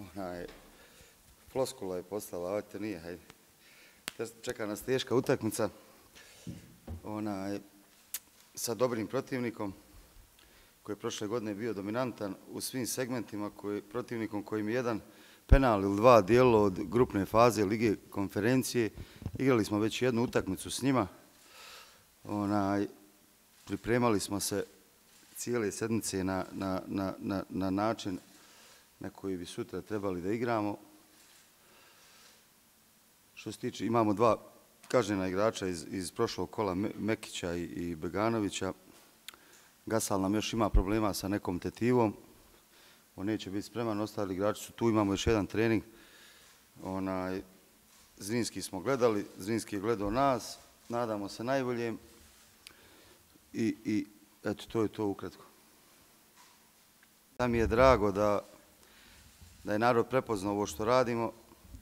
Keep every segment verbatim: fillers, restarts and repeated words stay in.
onaj, floskula je postala, a to nije, hajde. Čeka nas teška utakmica, onaj, sa dobrim protivnikom, koji je prošle godine bio dominantan u svim segmentima, koji, protivnikom kojim je jedan penal ili dva dijelo od grupne faze Lige konferencije. Igrali smo već jednu utakmicu s njima. Onaj, pripremali smo se cijele sedmice na, na, na, na, na način na koji bi sutra trebali da igramo. Što se tiče, imamo dva kažnjena igrača iz, iz prošlog kola, Mekića i, i Beganovića. Gasal nam još ima problema sa nekom tetivom. On neće biti spreman, ostali igrači su tu, imamo još jedan trening. Onaj, Zrinski smo gledali, Zrinski je gledao nas, nadamo se najboljem. I, i eto, to je to ukratko. Da mi je drago da, da je narod prepoznao ovo što radimo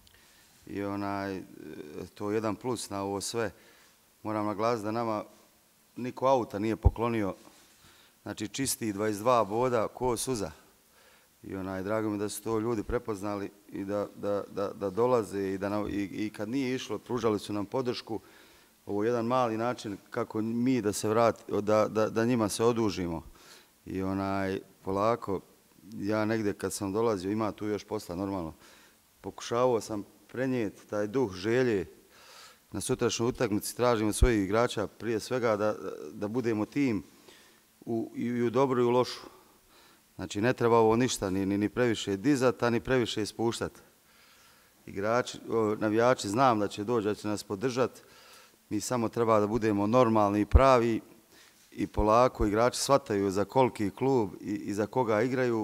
i onaj, to je jedan plus na ovo sve. Moram naglasiti da nama niko auta nije poklonio, znači čisti dvadeset dva boda ko suza. I onaj, drago mi da su to ljudi prepoznali i da, da, da, da dolaze i, da na, i, i kad nije išlo, pružali su nam podršku. Ovo je jedan mali način kako mi da se vrati, da, da, da njima se odužimo. I onaj, polako, ja negdje kad sam dolazio, ima tu još posla normalno, pokušavao sam prenijeti taj duh želje na sutrašnjoj utakmici, tražimo svojih igrača prije svega da, da budemo tim u, i u dobru i u lošu. Znači ne treba ovo ništa ni, ni, ni previše dizati, ni previše spuštati. Igrači, navijači znam da će doći, da će nas podržati. Mi samo treba da budemo normalni i pravi i polako igrači shvataju za koliki klub i, i za koga igraju,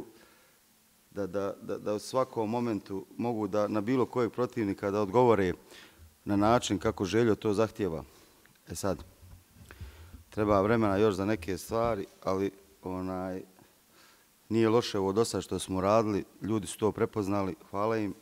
da, da, da, da u svakom momentu mogu da na bilo kojeg protivnika da odgovore na način kako Željo to zahtjeva. E sad, treba vremena još za neke stvari, ali onaj, nije loše ovo do sad što smo radili, ljudi su to prepoznali, hvala im.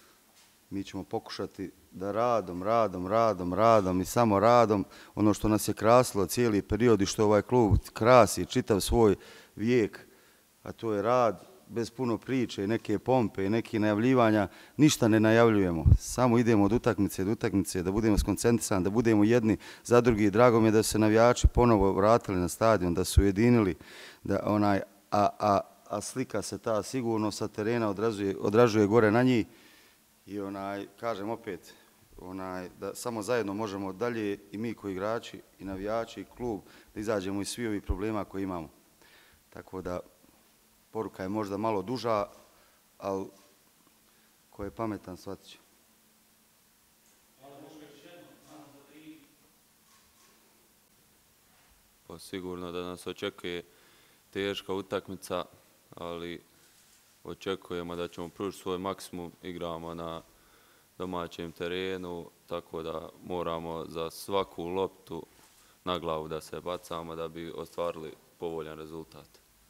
Mi ćemo pokušati da radom, radom, radom, radom i samo radom, ono što nas je krasilo cijeli period i što ovaj klub krasi čitav svoj vijek, a to je rad bez puno priče, neke pompe, neke najavljivanja, ništa ne najavljujemo. Samo idemo od utakmice do utakmice, da budemo skoncentrisani, da budemo jedni za drugi. Drago mi je da su se navijači ponovo vratili na stadion, da su ujedinili, da onaj, a, a, a slika se ta sigurno sa terena odražuje, odražuje gore na njih. I onaj, kažem opet, onaj, da samo zajedno možemo dalje i mi koji igrači i navijači i klub da izađemo iz svih ovih problema koje imamo. Tako da poruka je možda malo duža, ali ko je pametan shvatit će. Pa sigurno da nas očekuje teška utakmica, ali očekujemo da ćemo pružiti svoj maksimum, igramo na domaćem terenu, tako da moramo za svaku loptu na glavu da se bacamo da bi ostvarili povoljan rezultat.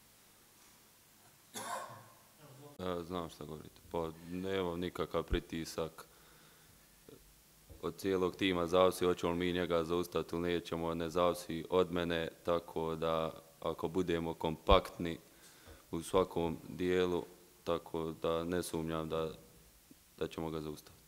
Ja, znam šta govorite. Pa nemam nikakav pritisak od cijelog tima, zavisi hoćemo li mi njega zaustaviti ili nećemo, ne zavisi od mene, tako da ako budemo kompaktni u svakom dijelu, tako da ne sumnjam da, da ćemo ga zaustaviti.